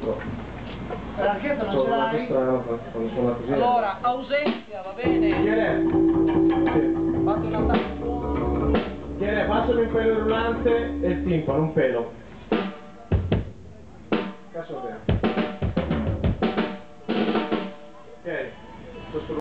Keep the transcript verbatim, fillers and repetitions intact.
so. L'archetto non So, ce una l'hai? strana quando suona così. Allora, ausenza, va bene? Chi è? Sì. Fate un attacco. Chi è? Passami il pelo rulante e il timpano, un pelo. Cazzo te. Ok.